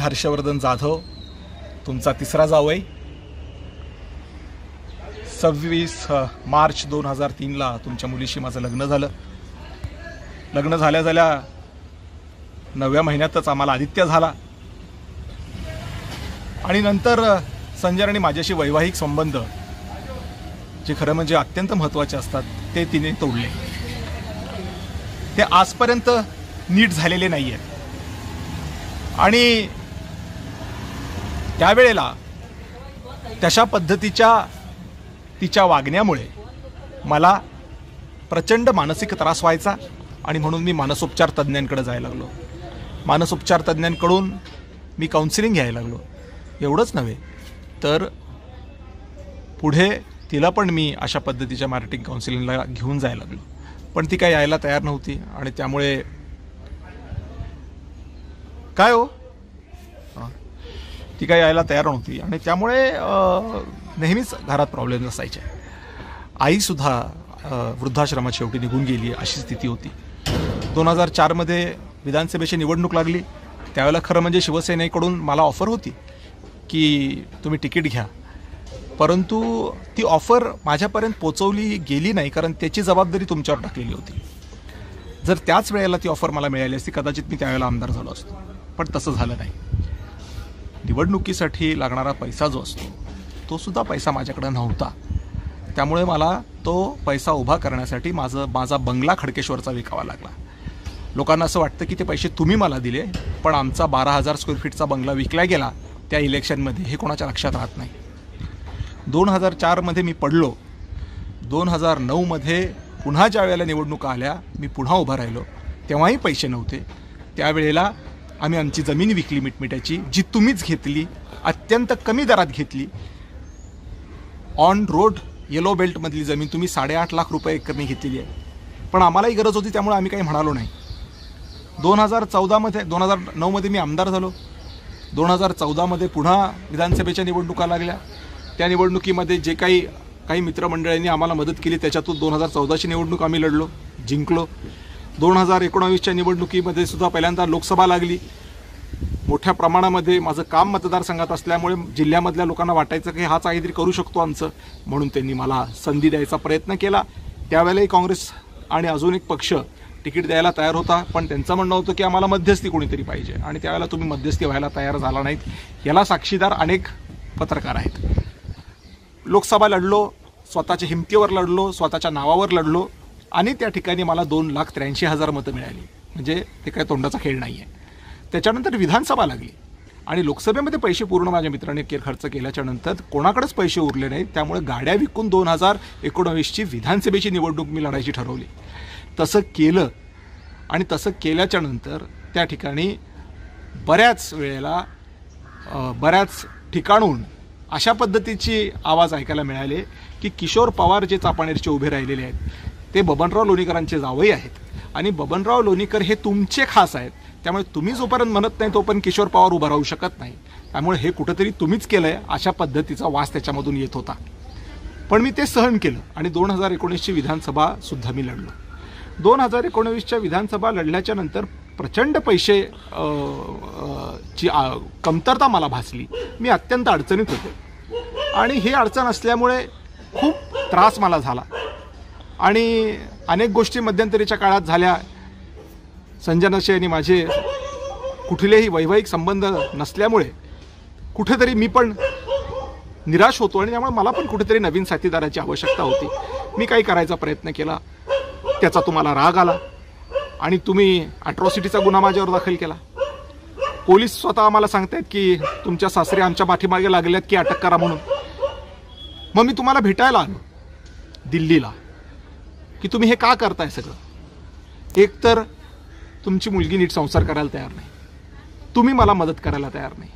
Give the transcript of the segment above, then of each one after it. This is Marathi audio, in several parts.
हर्षवर्धन जाधव, तुमचा तिसरा जावई. 26 मार्च 2003ला तुमच्या मुलीशी माझं लग्न झालं. लग्न झाल्या झाल्या 9व्या महिन्यातच आम्हाला आदित्य झाला आणि नंतर संजय आणि माझ्याशी वैवाहिक संबंध जे खरं म्हणजे अत्यंत महत्त्वाचे असतात ते तिने तोडले. ते आजपर्यंत नीट झालेले नाही आहेत आणि त्यावेळेला तशा पद्धतीच्या तिच्या वागण्यामुळे मला प्रचंड मानसिक त्रास व्हायचा आणि म्हणून मी मानसोपचार तज्ज्ञांकडे जायला लागलो. मानसोपचार तज्ज्ञांकडून मी काउन्सिलिंग घ्यायला लागलो. एवढंच नव्हे तर पुढे तिला पण मी अशा पद्धतीच्या मार्केटिंग काउन्सिलिंगला घेऊन जायला लागलो, पण ती काही यायला तयार नव्हती आणि त्यामुळे काय हो ती काही यायला तयार नव्हती आणि त्यामुळे नेहमीच घरात प्रॉब्लेम असायचे. आईसुद्धा वृद्धाश्रमात शेवटी निघून गेली अशी स्थिती होती. 2004मध्ये विधानसभेची निवडणूक लागली. त्यावेळेला खरं म्हणजे शिवसेनेकडून मला ऑफर होती की तुम्ही तिकीट घ्या, परंतु ती ऑफर माझ्यापर्यंत पोचवली गेली नाही कारण त्याची जबाबदारी तुमच्यावर टाकलेली होती. जर त्याच वेळेला ती ऑफर मला मिळाली असती कदाचित मी त्यावेळेला आमदार झालो असतो, पण तसं झालं नाही. निवडणुकीसाठी लागणारा पैसा जो असतो तो सुद्धा पैसा माझ्याकडे नव्हता. त्यामुळे मला तो पैसा उभा करण्यासाठी माझा बंगला खडकेश्वरचा विकावा लागला. लोकांना असं वाटतं की ते पैसे तुम्ही मला दिले, पण आमचा 12,000 स्क्वेअर फीटचा बंगला विकला गेला त्या इलेक्शनमध्ये, हे कोणाच्या लक्षात राहत नाही. 2004मध्ये मी पडलो. 2009मध्ये पुन्हा ज्या वेळेला निवडणुका आल्या मी पुन्हा उभा राहिलो, तेव्हाही पैसे नव्हते. त्यावेळेला आम्ही आमची जमीन विकली मिटमिटाची, जी तुम्हीच घेतली, अत्यंत कमी दरात घेतली. ऑन रोड येलो बेल्टमधली जमीन तुम्ही 8.5 लाख रुपये एकरने घेतलेली आहे, पण आम्हालाही गरज होती त्यामुळे आम्ही काही म्हणालो नाही. 2009मध्ये मी आमदार झालो. 2014मध्ये पुन्हा विधानसभेच्या निवडणुका लागल्या. त्या निवडणुकीमध्ये जे काही मित्रमंडळींनी आम्हाला मदत केली त्याच्यातून 2014ची निवडणूक आम्ही लढलो, जिंकलो. 2019च्या निवडणुकीमध्ये सुद्धा पहिल्यांदा लोकसभा लागली. मोठ्या प्रमाणामध्ये माझं काम मतदारसंघात असल्यामुळे जिल्ह्यामधल्या लोकांना वाटायचं की हाच काहीतरी करू शकतो आमचं, म्हणून त्यांनी मला संधी द्यायचा प्रयत्न केला. त्यावेळेलाही काँग्रेस आणि अजून एक पक्ष तिकीट द्यायला तयार होता, पण त्यांचं म्हणणं होतं की आम्हाला मध्यस्थी कोणीतरी पाहिजे आणि त्यावेळेला तुम्ही मध्यस्थी व्हायला तयार झाला नाहीत. याला साक्षीदार अनेक पत्रकार आहेत. लोकसभा लढलो, स्वतःच्या हिमतीवर लढलो, स्वतःच्या नावावर लढलो आणि त्या ठिकाणी मला 2,83,000 मतं मिळाली. म्हणजे ते काय तोंडाचा खेळ नाही आहे. त्याच्यानंतर विधानसभा लागली आणि लोकसभेमध्ये पैसे पूर्ण माझ्या मित्रांनी खर्च केल्याच्या नंतर कोणाकडेच पैसे उरले नाहीत. त्यामुळे गाड्या विकून 2019ची विधानसभेची निवडणूक मी लढायची ठरवली. तसं केलं आणि तसं केल्याच्या नंतर त्या ठिकाणी बऱ्याच वेळेला बऱ्याच ठिकाणून अशा पद्धतीची आवाज ऐकायला मिळाले की किशोर पवार जे चापानेरचे उभे राहिलेले आहेत ते बबनराव लोणीकरांचे जावई आहेत आणि बबनराव लोणीकर हे तुमचे खास आहेत. त्यामुळे तुम्ही जोपर्यंत म्हणत नाही तोपर्यंत किशोर पवार उभा राहू शकत नाही. त्यामुळे हे कुठंतरी तुम्हीच केलं आहे अशा पद्धतीचा वास त्याच्यामधून येत होता. पण मी ते सहन केलं आणि 2019ची विधानसभासुद्धा मी लढलो. 2019च्या विधानसभा लढल्याच्या नंतर प्रचंड पैसे ची कमतरता मला भासली. मी अत्यंत अडचणीत होतो आणि ही अडचण असल्यामुळे खूप त्रास मला झाला आणि अनेक गोष्टी मध्यंतरीच्या काळात झाल्या. संजनाशी आणि माझे कुठलेही वैवाहिक संबंध नसल्यामुळे कुठेतरी मी पण निराश होतो आणि त्यामुळे मला पण कुठेतरी नवीन साथीदाराची आवश्यकता होती. मी काही करायचा प्रयत्न केला, त्याचा तुम्हाला राग आला आणि तुम्ही अॅट्रॉसिटीचा गुन्हा माझ्यावर दाखल केला. पोलीस स्वतः आम्हाला सांगतायत की तुमच्या सासरे आमच्या पाठीमागे लागल्यात की अटक करा म्हणून. मग मी तुम्हाला भेटायला आलो दिल्लीला की तुम्ही हे का करताय सगळं. एकतर तुमची मुलगी नीट संसार करायला तयार नाही, तुम्ही मला मदत करायला तयार नाही.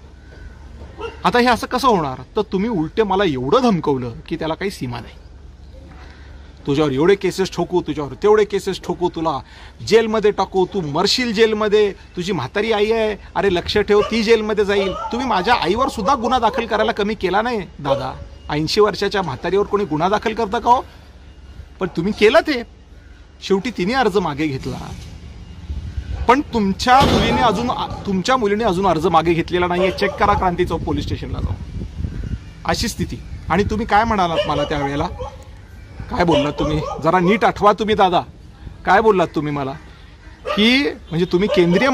आता हे असं कसं होणार. तर तुम्ही उलटे मला एवढं धमकवलं की त्याला काही सीमा नाही. तुझ्यावर एवढे केसेस ठोकू, तुझ्यावर तेवढे केसेस ठोकू, तुला जेलमध्ये टाकू, तू मरशील जेलमध्ये, तुझी म्हातारी आई आहे, अरे लक्ष ठेव ती जेलमध्ये जाईल. तुम्ही माझ्या आईवर सुद्धा गुन्हा दाखल करायला कमी केला नाही दादा. 80 वर्षाच्या म्हातारीवर कोणी गुन्हा दाखल करतं का हो. पण तुम्ही केलं ते. शेवटी तिने अर्ज मागे घेतला, पण तुमच्या मुलीने अजून अर्ज मागे घेतलेला नाहीये. चेक करा क्रांती चौक पोलीस स्टेशनला जाऊन. अशी स्थिती. आणि तुम्ही काय म्हणालात मला त्यावेळेला? काय बोललात तुम्ही? जरा नीट आठवा तुम्ही दादा. काय बोललात तुम्ही मला? की म्हणजे तुम्ही केंद्रीय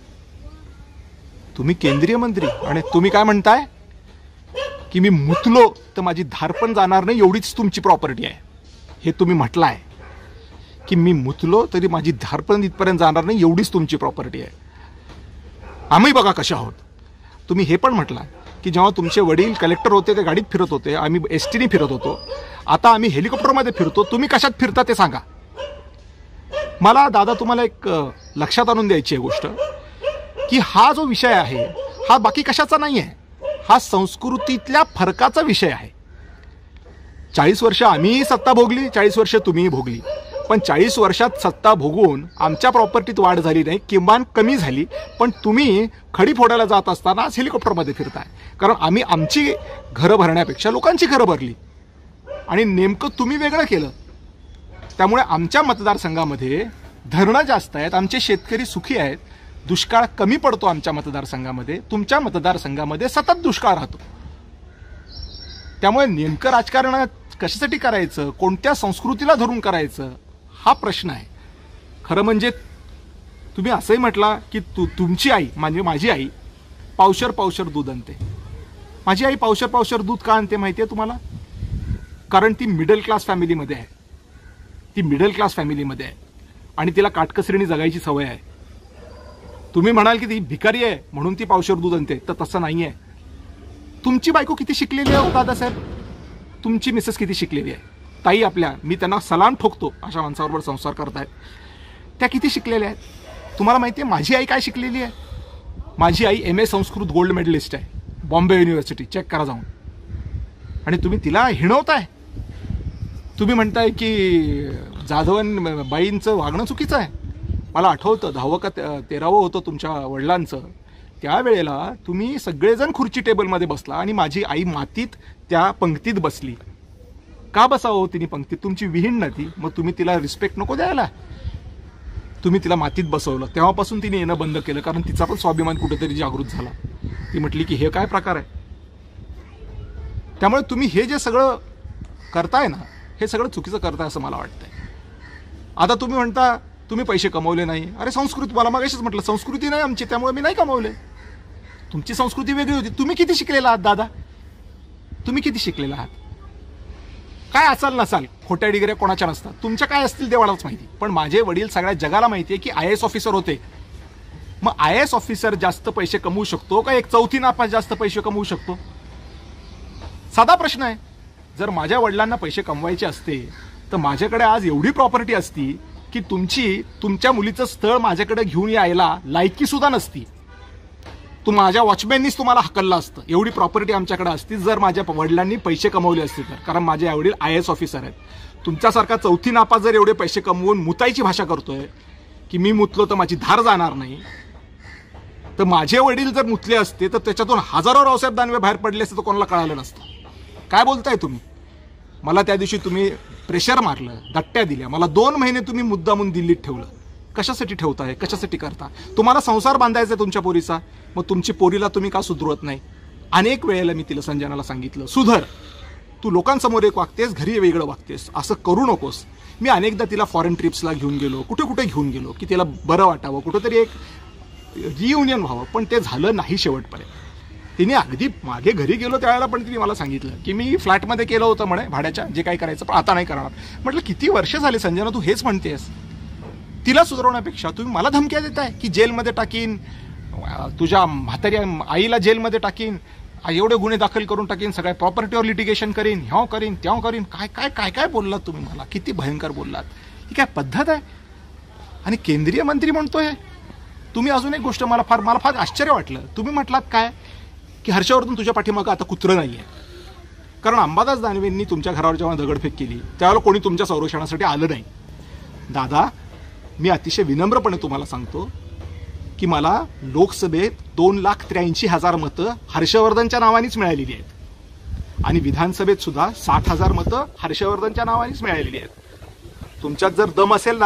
मंत्री आणि तुम्ही काय म्हणताय की मी मुतलो तर माझी धार पण जाणार नाही एवढीच तुमची प्रॉपर्टी आहे. हे तुम्ही म्हटलाय की मी मुतलो तरी माझी धार पण इथपर्यंत जाणार नाही एवढीच तुमची प्रॉपर्टी आहे. आम्ही बघा कशा आहोत. तुम्ही हे पण म्हटला की जेव्हा तुमचे वडील कलेक्टर होते ते गाडीत फिरत होते, आम्ही एसटीने फिरत होतो, आता आम्ही हेलिकॉप्टरमध्ये फिरतो, तुम्ही कशात फिरता ते सांगा. मला दादा तुम्हाला एक लक्षात आणून द्यायची आहे गोष्ट की हा जो विषय आहे हा बाकी कशाचा नाही आहे. हा संस्कृतीतल्या फरकाचा विषय आहे. 40 वर्ष आम्हीही सत्ता भोगली, 40 वर्ष तुम्हीही भोगली, पण 40 वर्षात सत्ता भोगून आमच्या प्रॉपर्टीत वाढ झाली नाही, किमान कमी झाली. पण तुम्ही खडी फोडायला जात असताना आज हेलिकॉप्टरमध्ये फिरताय. कारण आम्ही आमची घरं भरण्यापेक्षा लोकांची घरं भरली आणि नेमकं तुम्ही वेगळं केलं. त्यामुळे आमच्या मतदारसंघामध्ये धरणं जास्त आहेत, आमचे शेतकरी सुखी आहेत, दुष्काळ कमी पडतो आमच्या मतदारसंघामध्ये. तुमच्या मतदारसंघामध्ये सतत दुष्काळ राहतो. त्यामुळे नेमकं राजकारण कशासाठी करायचं, कोणत्या संस्कृतीला धरून करायचं, हा प्रश्न आहे. खरं म्हणजे तुम्ही असंही म्हटला की तुमची आई म्हणजे माझी आई पावशर दूध आणते. माझी आई पावशर दूध का आणते माहिती आहे तुम्हाला? कारण ती मिडल क्लास फॅमिलीमध्ये आहे. आणि तिला काटकसरीने जगायची सवय आहे. तुम्ही म्हणाल की ती भिकारी आहे म्हणून ती पावशर दूध आणते, तर तसं नाही आहे. तुमची बायको किती शिकलेली आहे दादासाहेब? तुमची मिसेस किती शिकलेली आहे? ताई आपल्या, मी त्यांना सलाम ठोकतो अशा माणसाबरोबर संसार करतायत. त्या किती शिकलेल्या आहेत? तुम्हाला माहिती आहे माझी आई काय शिकलेली आहे? माझी आई MA संस्कृत गोल्ड मेडलिस्ट आहे, बॉम्बे युनिव्हर्सिटी. चेक करा जाऊन. आणि तुम्ही तिला हिणवताय. तुम्ही म्हणताय की जाधवन बाईंचं वागणं चुकीचं आहे. मला आठवतं 10वं का 13वं होतं तुमच्या वडिलांचं. त्यावेळेला तुम्ही सगळेजण खुर्ची टेबलमध्ये बसला आणि माझी आई मातीत त्या पंक्तीत बसली. का बसावं तिने पंक्तीत? तुमची विहीण ना ती, मग तुम्ही तिला रिस्पेक्ट नको द्यायला? तुम्ही तिला मातीत बसवलं. तेव्हापासून तिने येणं बंद केलं, कारण तिचा पण स्वाभिमान कुठेतरी जागृत झाला. ती म्हटली की हे काय प्रकार आहे. त्यामुळे तुम्ही हे जे सगळं करताय ना, हे सगळं चुकीचं करताय असं मला वाटतंय. आता तुम्ही म्हणता तुम्ही पैसे कमवले नाही. अरे संस्कृती, मला मागाशीच म्हटलं संस्कृती नाही आमची, त्यामुळे मी नाही कमवले. तुमची संस्कृती वेगळी होती. तुम्ही किती शिकलेला आहात दादा? तुम्ही किती शिकलेला आहात? काय असाल नसाल, खोट्या डिग्र्या कोणाच्या नसतात. तुमच्या काय असतील देवालाच माहिती. पण माझे वडील सगळ्या जगाला माहिती आहे की IAS ऑफिसर होते. मग IAS ऑफिसर जास्त पैसे कमवू शकतो का एक चौथी नापास जास्त पैसे कमवू शकतो? साधा प्रश्न आहे. जर माझ्या वडिलांना पैसे कमवायचे असते तर माझ्याकडे आज एवढी प्रॉपर्टी असती की तुमच्या मुलीचं स्थळ माझ्याकडे घेऊन यायला लायकी सुद्धा नसती. माझ्या वॉचमॅननीच तुम्हाला हकललं असतं. एवढी प्रॉपर्टी आमच्याकडे असती जर माझ्या वडिलांनी पैसे कमवले असते तर. कारण माझे आई वडील IAS ऑफिसर आहेत. तुमच्यासारखा चौथी नापास जर एवढे पैसे कमवून मुतायची भाषा करतोय की मी मुतलो तर माझी धार जाणार नाही, तर माझे वडील जर मुतले असते तर त्याच्यातून हजारो रावसाहेब दानवे बाहेर पडले असते तर कोणाला कळालं नसतं. काय बोलताय तुम्ही? मला त्या दिवशी तुम्ही प्रेशर मारलं, दट्ट्या दिल्या. मला 2 महिने तुम्ही मुद्दामून दिल्लीत ठेवलं. कशासाठी ठेवताय? कशासाठी करता? तुम्हाला संसार बांधायचा तुमच्या पोरीचा, मग तुमची पोरीला तुम्ही का सुधरवत नाही? अनेक वेळेला मी तिला संजनाला सांगितलं, सुधर, तू लोकांसमोर एक वागतेस, घरी वेगळं वागतेस, असं करू नकोस. मी अनेकदा तिला फॉरेन ट्रिप्सला घेऊन गेलो, कुठे कुठे घेऊन गेलो की तिला बरं वाटावं, कुठंतरी एक रियुनियन व्हावं, पण ते झालं नाही शेवटपर्यंत. तिने अगदी मागे घरी गेलो त्यावेळेला पण तिने मला सांगितलं की मी फ्लॅटमध्ये केलं होतं म्हणे भाड्याच्या, जे काही करायचं पण आता नाही करणार. म्हटलं किती वर्ष झाले संजना तू हेच म्हणतेस? तिला सुधारवण्यापेक्षा तुम्ही मला धमक्या देताय की जेलमध्ये टाकीन, तुझ्या म्हाताऱ्या आईला जेलमध्ये टाकीन, एवढे गुन्हे दाखल करून टाकीन, सगळ्या प्रॉपर्टीवर लिटिगेशन करीन, ह्याव करीन त्याव करीन. काय काय काय काय बोललात तुम्ही मला, किती भयंकर बोललात. ही काय पद्धत आहे? आणि केंद्रीय मंत्री म्हणतोय. तुम्ही अजून एक गोष्ट मला फार आश्चर्य वाटलं. तुम्ही म्हटलात काय की हर्षवर्धन तुझ्या पाठीमागं आता कुत्रं नाही आहे. कारण अंबादास दानवेंनी तुमच्या घरावर जेव्हा दगडफेक केली त्यावेळेला कोणी तुमच्या संरक्षणासाठी आलं नाही. दादा, मी अतिशय विनम्रपणे तुम्हाला सांगतो की मला लोकसभेत 2,83,000 मतं हर्षवर्धनच्या नावानेच मिळालेली आहेत आणि विधानसभेत सुद्धा 60,000 मतं हर्षवर्धनच्या नावानेच मिळालेली आहेत. तुमच्यात जर दम असेल ना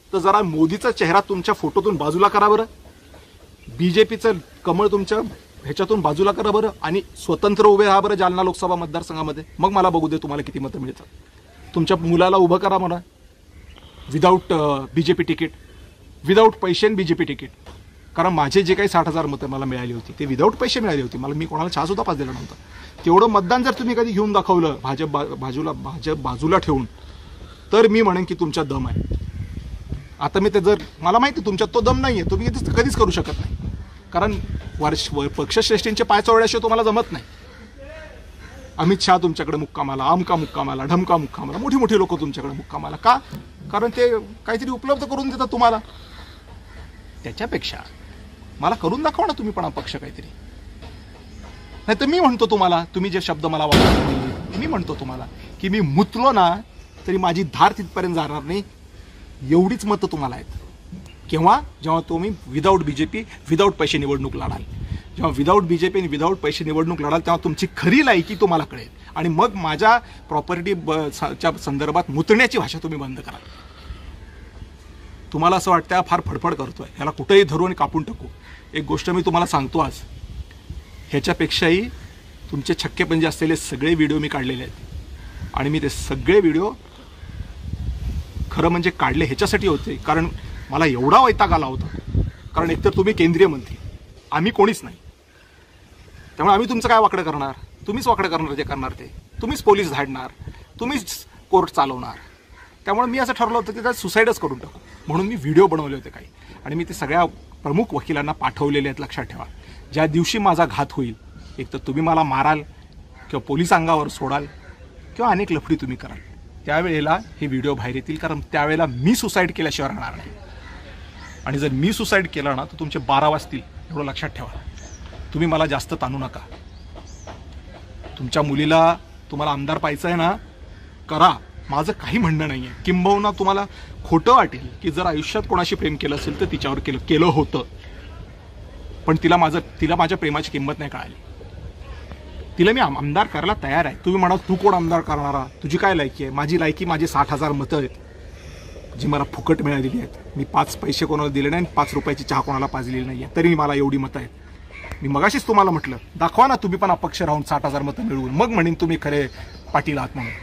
तर जरा मोदीचा चेहरा तुमच्या फोटोतून बाजूला करा बरं, बीजेपीचं कमळ तुमच्या ह्याच्यातून बाजूला करा बरं आणि स्वतंत्र उभे राहा बरं जालना लोकसभा मतदारसंघामध्ये. मग मला बघू दे तुम्हाला किती मतं मिळतात. तुमच्या मुलाला उभं करा म्हणा विदाऊट बीजेपी तिकीट, विदाऊट पैसे बीजेपी तिकीट. कारण माझे जे काही 60,000 मतं मला मिळाली होती ते विदाऊट पैसे मिळाली होती. मी कोणाला चहा सुद्धा पास दिला नव्हता. तेवढं मतदान जर तुम्ही कधी घेऊन दाखवलं भाजप बाजूला ठेवून, तर मी म्हणेन की तुमच्यात दम आहे. आता मी ते जर मला माहिती तुमच्यात तो दम नाही आहे, तुम्ही कधीच करू शकत नाही. कारण पक्षश्रेष्ठींचे पाय चोळल्याशिवाय तुम्हाला जमत नाही. अमित शहा तुमच्याकडे मुक्कामाला, आमका मुक्कामाला, ढमका मुक्कामाला, मोठी मोठी लोक तुमच्याकडे मुक्कामाला. का? कारण ते काहीतरी उपलब्ध करून देतात तुम्हाला. त्याच्यापेक्षा मला करून दाखवा ना तुम्ही पण पक्ष काहीतरी. नाही तर मी म्हणतो तुम्हाला, तुम्ही जे शब्द मला वापरले, मी म्हणतो तुम्हाला की मी मुतलो ना तरी माझी धार तिथपर्यंत जाणार नाही. एवढीच मतं तुम्हाला आहेत. केव्हा? जेव्हा तुम्ही विदाऊट बीजेपी विदाऊट पैसे निवडणूक लढाल. जेव्हा विदाऊट बीजेपी आणि विदाऊट पैसे निवडणूक लढाल तेव्हा तुमची खरी लायकी तुम्हाला कळेल. आणि मग माझ्या प्रॉपर्टीच्या संदर्भात मुतण्याची भाषा तुम्ही बंद कराल. तुम्हाला असं वाटतं फार फडफड करतोय, ह्याला कुठेही धरू आणि कापून टाकू. एक गोष्ट मी तुम्हाला सांगतो आज, ह्याच्यापेक्षाही तुमचे छक्केपंजे असलेले सगळे व्हिडिओ मी काढलेले आहेत. आणि मी ते सगळे व्हिडिओ खरं म्हणजे काढले ह्याच्यासाठी होते कारण मला एवढा वैताग आला होता. कारण एकतर तुम्ही केंद्रीय मंत्री, आम्ही कोणीच नाही. त्यामुळे आम्ही तुमचं काय वाकडं करणार? तुम्हीच वाकडं करणार, जे करणार ते तुम्हीच पोलीस धाडणार, तुम्हीच कोर्ट चालवणार. त्यामुळे मी असं ठरवलं होतं की त्यात सुसाईडच करून टाकू. म्हणून मी व्हिडिओ बनवले होते काही, आणि मी ते सगळ्या प्रमुख वकिलांना पाठवलेले आहेत. लक्षात ठेवा, ज्या दिवशी माझा घात होईल, एक तर तुम्ही मला माराल किंवा पोलीस अंगावर सोडाल किंवा अनेक लफडी तुम्ही कराल, त्यावेळेला हे व्हिडिओ बाहेर येतील. कारण त्यावेळेला मी सुसाईड केल्याशिवाय राहणार नाही. आणि जर मी सुसाईड केलं ना तर तुमचे 12 वाजतील, एवढं लक्षात ठेवा. तुम्ही मला जास्त ताणू नका. तुमच्या मुलीला तुम्हाला आमदार पाहायचं आहे ना, करा. माझं काही म्हणणं नाही आहे. किंबहुना तुम्हाला खोटं वाटेल की जर आयुष्यात कोणाशी प्रेम केलं असेल तर तिच्यावर केलं होतं, पण तिला माझ्या प्रेमाची किंमत नाही कळाली. तिला मी आमदार करायला तयार आहे. तुम्ही म्हणा तू कोण आमदार करणारा, तुझी काय लायकी आहे? माझी लायकी माझी 60,000 मतं आहेत जी मला फुकट मिळालेली आहेत. मी 5 पैसे कोणाला दिले नाही, 5 रुपयाची चहा कोणाला पाजलेली नाही आहे, तरी मला एवढी मतं आहेत. मी मगाशीच तुम्हाला म्हटलं दाखवा ना तुम्ही पण अपक्ष राहून 60,000 मतं मिळवून, मग म्हणेन तुम्ही खरे पाटील आहात म्हणून.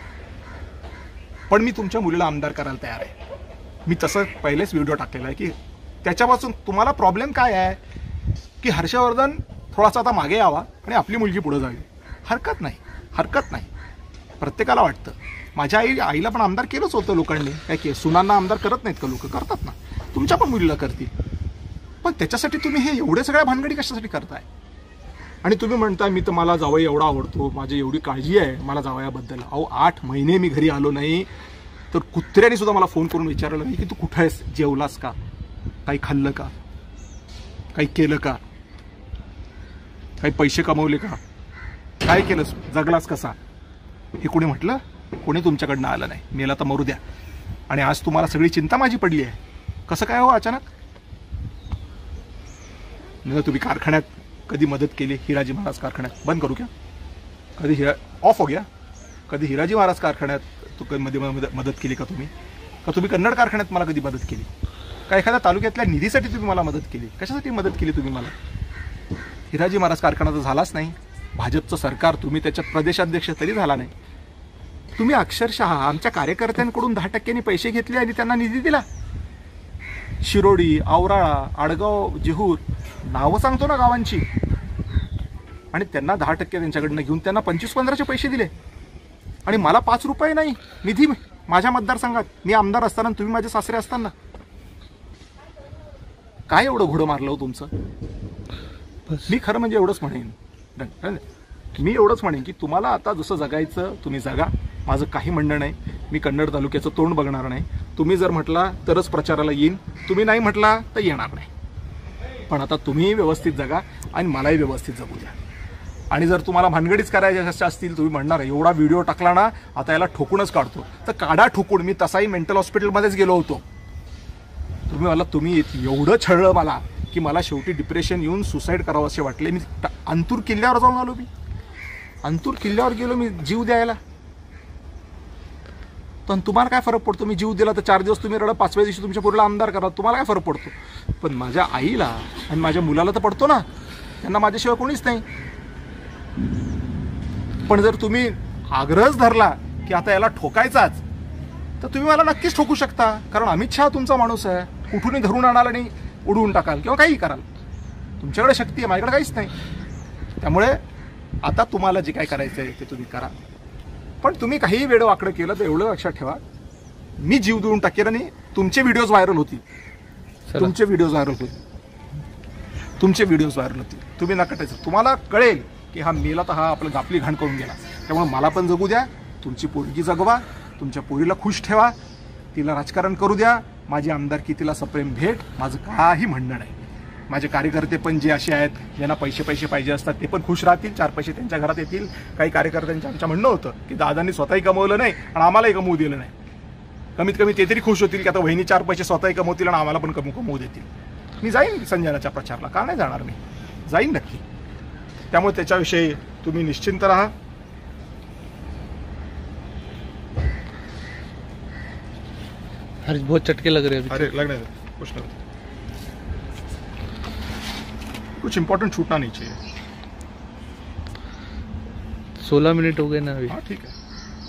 पण मी तुमच्या मुलीला आमदार करायला तयार आहे. मी तसं पहिलेच व्हिडिओ टाकलेला आहे की त्याच्यापासून तुम्हाला प्रॉब्लेम काय आहे की हर्षवर्धन थोडासा आता मागे यावा आणि आपली मुलगी पुढे जावी. हरकत नाही. प्रत्येकाला वाटतं. माझ्या आईला पण आमदार केलंच होतं लोकांनी. काय की सुनांना आमदार करत नाहीत का लोक? करतात ना. तुमच्या पण मुलीला करतील. पण त्याच्यासाठी तुम्ही हे एवढे सगळ्या भानगडी कशासाठी करताय? आणि तुम्ही म्हणताय मी तर मला जावई एवढा आवडतो, माझी एवढी काळजी आहे मला जावयाबद्दल. अहो 8 महिने मी घरी आलो नाही तर कुत्र्याने सुद्धा मला फोन करून विचारलं नाही की तू कुठे आहेस, जेवलास का, काही खाल्लं का, काही केलं का, काही पैसे कमवले का, काय केलंस, जगलास कसा. हे कोणी म्हटलं? कोणी तुमच्याकडनं आलं नाही. मेला तर मरू द्या. आणि आज तुम्हाला सगळी चिंता माझी पडली आहे. कसं काय हो अचानक? नाही तुम्ही कारखान्यात कधी मदत केली? हिराजी महाराज कारखान्यात बंद करू क्या? कधी ऑफ हो गया? कधी हिराजी महाराज कारखान्यात मध्ये मदत केली का तुम्ही? का तुम्ही कन्नड कारखान्यात मला कधी मदत केली? का एखाद्या तालुक्यातल्या निधीसाठी तुम्ही मला मदत केली? कशासाठी मदत केली तुम्ही मला? हिराजी महाराज कारखाना तर झालाच नाही. भाजपचं सरकार, तुम्ही त्याच्यात प्रदेशाध्यक्ष तरी झाला नाही. तुम्ही अक्षरशः आमच्या कार्यकर्त्यांकडून 10% पैसे घेतले आणि त्यांना निधी दिला. शिरोडी, औराळा, आडगाव, जेहूर नावं सांगतो ना गावांची, आणि त्यांना 10% त्यांच्याकडनं घेऊन त्यांना 25-15चे पैसे दिले. आणि मला 5 रुपये नाही निधी माझ्या मतदारसंघात, मी आमदार असताना तुम्ही माझे सासरे असताना. काय एवढं घोडं मारलं हो तुमचं? मी खरं म्हणजे एवढंच म्हणेन, मी एवढंच म्हणेन की तुम्हाला आता जसं जगायचं तुम्ही जगा. माझं काही म्हणणं नाही. मी कन्नड तालुक्याचं तोंड बघणार नाही. तुम्ही जर म्हटला तरच प्रचाराला येईन, तुम्ही नाही म्हटला तर येणार नाही. पण आता तुम्ही व्यवस्थित जगा आणि मलाही व्यवस्थित जगू द्या. आणि जर तुम्हाला भानगडीच करायच्या असतील, तुम्ही म्हणणार एवढा व्हिडिओ टाकला ना आता याला ठोकूनच काढतो, तर काढा ठोकून. मी तसाही मेंटल हॉस्पिटलमध्येच गेलो होतो. तुम्ही एवढं छळलं मला की मला शेवटी डिप्रेशन येऊन सुसाईड करावं असे वाटले. मी अंतूर किल्ल्यावर जाऊन आलो. अंतूर किल्ल्यावर गेलो मी जीव द्यायला. पण तुम्हाला काय फरक पडतो? मी जीव दिला तर 4 दिवस तुम्ही रडा, 5व्या दिवशी तुमच्या पोरीला आमदार करा, तुम्हाला काय फरक पडतो? पण माझ्या आईला आणि माझ्या मुलाला तर पडतो ना, त्यांना माझ्याशिवाय कोणीच नाही. पण जर तुम्ही आग्रहच धरला की आता याला ठोकायचाच, तर तुम्ही मला नक्कीच ठोकू शकता, कारण अमित शहा तुमचा माणूस आहे. कुठूनही धरून आणाल आणि उडवून टाकाल किंवा काही कराल. तुमच्याकडे शक्ती आहे, माझ्याकडे काहीच नाही. त्यामुळे आता तुम्हाला जे काय करायचं आहे ते तुम्ही करा. पण तुम्ही काही वेळ वाकडं केलं तर एवढं लक्षात ठेवा, मी जीव देऊन टाकेल आणि तुमचे व्हिडिओज व्हायरल होतील. तुमचे व्हिडिओज व्हायरल होतील. तुम्ही नका टाकायचं. तुम्हाला कळेल की हा मेला तर हा आपली घाण करून गेला. त्यामुळे मला पण जगू द्या, तुमची पोरगी जगवा, तुमच्या पोरीला खुश ठेवा, तिला राजकारण करू द्या, माझी आमदारकी तिला सप्रेम भेट, माझं काही म्हणणं नाही. माझे कार्यकर्ते पण जे असे आहेत ज्यांना पैसे पाहिजे असतात ते पण खुश राहतील, 4 पैसे त्यांच्या घरात येतील. काही कार्यकर्त्यांचं आमचं म्हणणं होतं की दादांनी स्वतःही कमवलं नाही आणि आम्हालाही कमवू दिलं नाही. कमीत कमी ते तरी खुश होतील की आता वहिनी 4 पैसे स्वतःही कमवतील आणि आम्हाला पण कमवू देतील. मी जाईन संजनाच्या प्रचारला, का नाही जाणार? मी जाईन नक्की. त्यामुळे त्याच्याविषयी तुम्ही निश्चिंत राहा. हरीश बहुत चटके लग रहे हैं. अरे लगने दो, कुछ नहीं, कुछ इंपॉर्टेंट छूटना नहीं चाहिए. 16 मिनट हो गए ना अभी. हाँ ठीक है.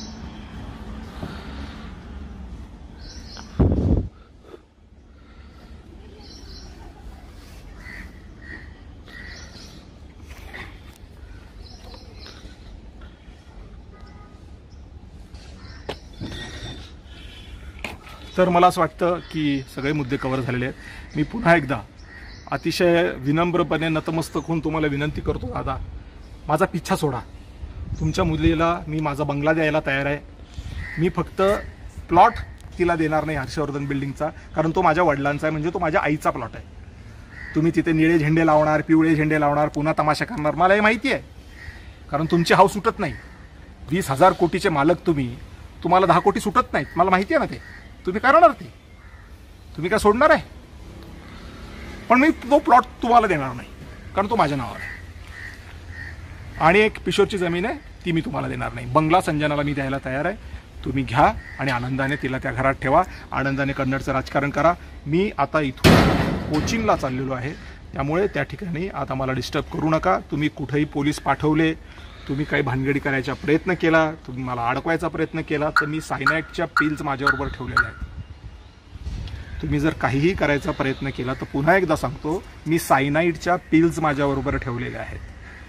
तर मला असं वाटतं की सगळे मुद्दे कव्हर झालेले आहेत. मी पुन्हा एकदा अतिशय विनम्रपणे नतमस्तक होऊन तुम्हाला विनंती करतो, दादा माझा पिच्छा सोडा. तुमच्या मुलीला मी माझा बंगला द्यायला तयार आहे. मी फक्त प्लॉट तिला देणार नाही हर्षवर्धन बिल्डिंगचा, कारण तो माझ्या वडिलांचा आहे, म्हणजे तो माझ्या आईचा प्लॉट आहे. तुम्ही तिथे निळे झेंडे लावणार, पिवळे झेंडे लावणार, पुन्हा तमाशा करणार, मला हे माहिती आहे, कारण तुमची हाव सुटत नाही. 20,000 कोटीचे मालक तुम्हाला 10 कोटी सुटत नाहीत, मला माहिती आहे ना. ते तुम्ही करणार, ते तुम्ही काय सोडणार आहे? पण मी तो प्लॉट तुम्हाला देणार नाही, कारण तो माझ्या नावावर आहे. आणि एक पिशोरची जमीन आहे, ती मी तुम्हाला देणार नाही. बंगला संजनाला मी द्यायला तयार आहे. तुम्ही घ्या आणि आनंदाने तिला त्या घरात ठेवा, आनंदाने कन्नडचं राजकारण करा. मी आता इथून कोचिंगला चाललेलो आहे, त्यामुळे त्या ठिकाणी आता मला डिस्टर्ब करू नका. तुम्ही कुठेही पोलीस पाठवले, तुम्ही काही भानगडी करायचा प्रयत्न केला, तुम्ही मला अडकवायचा प्रयत्न केला, तर मी सायनाईडच्या पिल्स माझ्याबरोबर ठेवलेल्या आहेत. तुम्ही जर काहीही करायचा प्रयत्न केला तर पुन्हा एकदा सांगतो, मी सायनाईडच्या पिल्स माझ्याबरोबर ठेवलेल्या आहेत.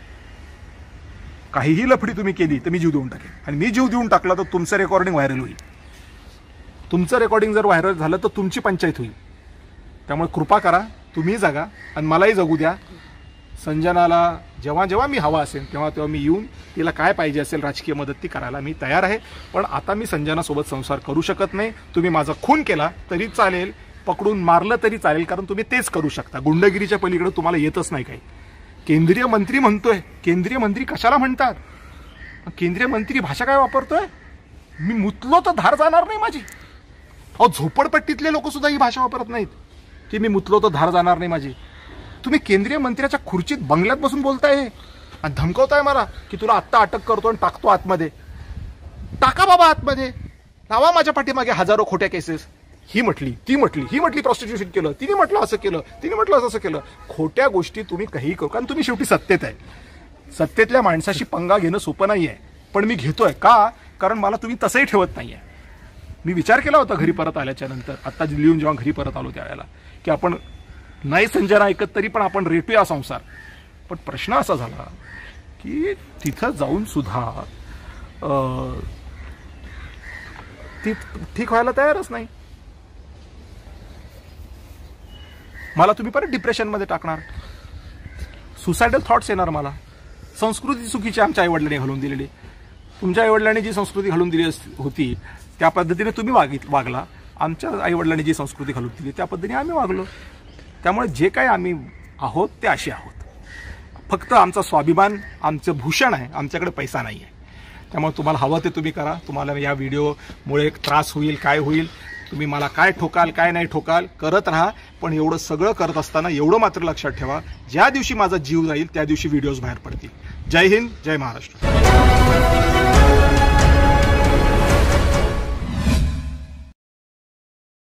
काहीही लफडी तुम्ही केली तर मी जीव देऊन टाकेन. आणि मी जीव देऊन टाकला तर तुमचं रेकॉर्डिंग व्हायरल होईल. तुमचं रेकॉर्डिंग जर व्हायरल झालं तर तुमची पंचायत होईल. त्यामुळे कृपा करा, तुम्ही जगा आणि मलाही जगू द्या. संजनाला जेव्हा जेव्हा मी हवा असेल तेव्हा मी येऊन तिला काय पाहिजे असेल राजकीय मदत ती करायला मी तयार आहे. पण आता मी संजनासोबत संसार करू शकत नाही. तुम्ही माझा खून केला तरी चालेल, पकडून मारलं तरी चालेल, कारण तुम्ही तेच करू शकता. गुंडगिरीच्या पलीकडे तुम्हाला येतच नाही काही. केंद्रीय मंत्री म्हणतोय, केंद्रीय मंत्री कशाला म्हणतात? केंद्रीय मंत्री भाषा काय वापरतोय? मी मुतलो तर धार जाणार नाही माझी. अहो झोपडपट्टीतले लोक सुद्धा ही भाषा वापरत नाहीत की मी मुतलो तर धार जाणार नाही माझी. तुम्ही केंद्रीय मंत्र्याच्या खुर्चीत बंगल्यात बसून बोलताय आणि धमकवताय मला की तुला आत्ता अटक करतो आणि टाकतो आतमध्ये. टाका बाबा आतमध्ये, लावा माझ्या पाठीमागे हजारो खोट्या केसेस. ही म्हटली, ती म्हटली, ही म्हटली प्रॉस्टिट्यूशन केलं, तिने म्हटलं असं केलं, तिने म्हटलं असं केलं. खोट्या गोष्टी तुम्ही काही करू, कारण तुम्ही शेवटी सत्तेत आहे. सत्तेतल्या माणसाशी पंगा घेणं सोपं नाही आहे, पण मी घेतोय का? कारण मला तुम्ही तसंही ठेवत नाहीये. मी विचार केला होता घरी परत आल्याच्या नंतर, आत्ता लिहून जेव्हा घरी परत आलो त्यावेळेला, की आपण नाही संजना ऐकत तरी पण आपण रेटूया संसार. पण प्रश्न असा झाला की तिथं जाऊन सुद्धा ती ठीक व्हायला तयारच नाही. मला तुम्ही परत डिप्रेशनमध्ये टाकणार, सुसायडल थॉट्स येणार मला. संस्कृती चुकीची आमच्या आईवडिलांनी घालून दिलेली. तुमच्या आईवडिलांनी जी संस्कृती घालून दिली होती त्या पद्धतीने तुम्ही वागला. आमच्या आईवडिलांनी जी संस्कृती घालून दिली त्या पद्धतीने आम्ही वागलो. त्यामुळे जे काही आम्ही आहोत ते असे आहोत. फक्त आमचा स्वाभिमान आमचं भूषण आहे, आमच्याकडे पैसा नाही आहे. त्यामुळे तुम्हाला हवं ते तुम्ही करा. तुम्हाला या व्हिडिओमुळे त्रास होईल, काय होईल, तुम्ही मला काय ठोकाल काय नाही ठोकाल, करत राहा. पण एवढं सगळं करत असताना एवढं मात्र लक्षात ठेवा, ज्या दिवशी माझा जीव जाईल त्या दिवशी व्हिडिओज बाहेर पडतील. जय हिंद, जय महाराष्ट्र.